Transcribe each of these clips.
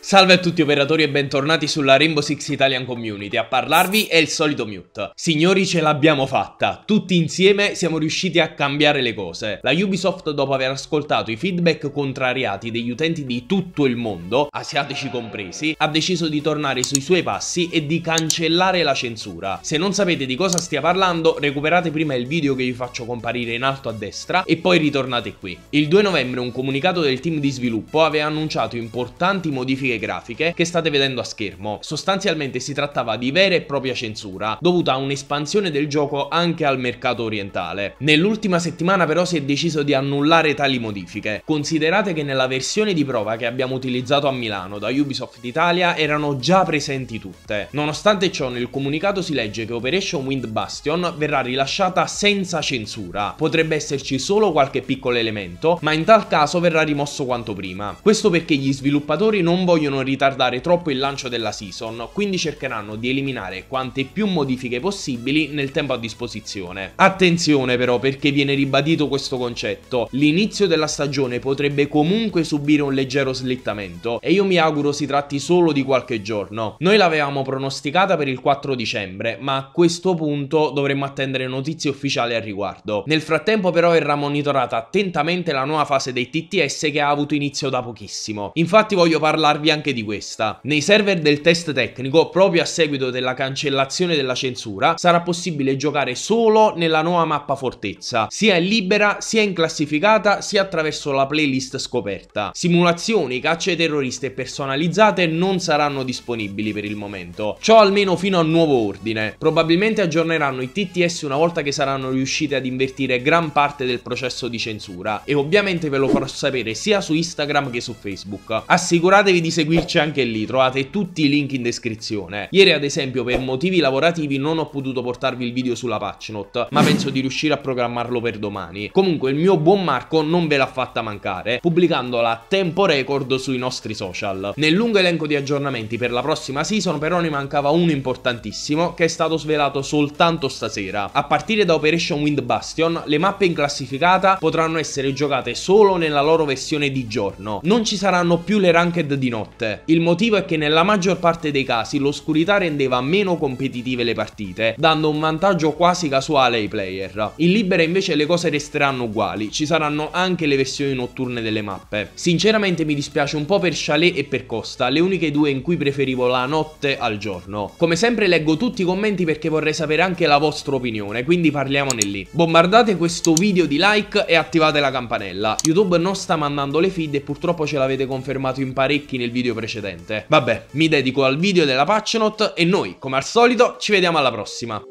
Salve a tutti operatori e bentornati sulla Rainbow Six Italian Community. A parlarvi è il solito Mute. Signori, ce l'abbiamo fatta. Tutti insieme siamo riusciti a cambiare le cose. La Ubisoft, dopo aver ascoltato i feedback contrariati degli utenti di tutto il mondo, asiatici compresi, ha deciso di tornare sui suoi passi e di cancellare la censura. Se non sapete di cosa stia parlando, recuperate prima il video che vi faccio comparire in alto a destra e poi ritornate qui. Il 2 novembre un comunicato del team di sviluppo aveva annunciato importanti modifiche grafiche che state vedendo a schermo. Sostanzialmente si trattava di vera e propria censura, dovuta a un'espansione del gioco anche al mercato orientale. Nell'ultima settimana però si è deciso di annullare tali modifiche. Considerate che nella versione di prova che abbiamo utilizzato a Milano da Ubisoft Italia erano già presenti tutte. Nonostante ciò, nel comunicato si legge che Operation Wind Bastion verrà rilasciata senza censura. Potrebbe esserci solo qualche piccolo elemento, ma in tal caso verrà rimosso quanto prima. Questo perché gli sviluppatori non vogliono ritardare troppo il lancio della season, quindi cercheranno di eliminare quante più modifiche possibili nel tempo a disposizione. Attenzione però, perché viene ribadito questo concetto: l'inizio della stagione potrebbe comunque subire un leggero slittamento e io mi auguro si tratti solo di qualche giorno. Noi l'avevamo pronosticata per il 4 dicembre, ma a questo punto dovremmo attendere notizie ufficiali al riguardo. Nel frattempo però verrà monitorata attentamente la nuova fase dei TTS che ha avuto inizio da pochissimo. Infatti voglio parlarvi anche di questa. Nei server del test tecnico, proprio a seguito della cancellazione della censura, sarà possibile giocare solo nella nuova mappa fortezza, sia in libera, sia in classificata, sia attraverso la playlist scoperta. Simulazioni, cacce terroriste personalizzate non saranno disponibili per il momento. Ciò almeno fino a nuovo ordine. Probabilmente aggiorneranno i TTS una volta che saranno riusciti ad invertire gran parte del processo di censura, e ovviamente ve lo farò sapere sia su Instagram che su Facebook. Assicuratevi di seguirci anche lì, trovate tutti i link in descrizione. Ieri ad esempio per motivi lavorativi non ho potuto portarvi il video sulla patch note, ma penso di riuscire a programmarlo per domani. Comunque il mio buon Marco non ve l'ha fatta mancare, pubblicandola a tempo record sui nostri social. Nel lungo elenco di aggiornamenti per la prossima season però ne mancava uno importantissimo che è stato svelato soltanto stasera. A partire da Operation Wind Bastion, le mappe in classificata potranno essere giocate solo nella loro versione di giorno. Non ci saranno più le ranked di notte. Il motivo è che nella maggior parte dei casi l'oscurità rendeva meno competitive le partite, dando un vantaggio quasi casuale ai player. In libera invece le cose resteranno uguali, ci saranno anche le versioni notturne delle mappe. Sinceramente mi dispiace un po' per Chalet e per Costa, le uniche due in cui preferivo la notte al giorno. Come sempre leggo tutti i commenti perché vorrei sapere anche la vostra opinione, quindi parliamone lì. Bombardate questo video di like e attivate la campanella. YouTube non sta mandando le feed e purtroppo ce l'avete confermato in parecchi nel video precedente. Vabbè, mi dedico al video della patch note e noi, come al solito, ci vediamo alla prossima.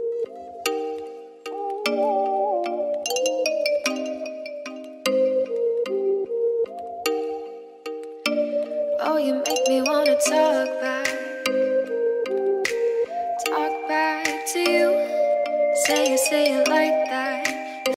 Oh, you make me wanna talk back to you. Say it like that.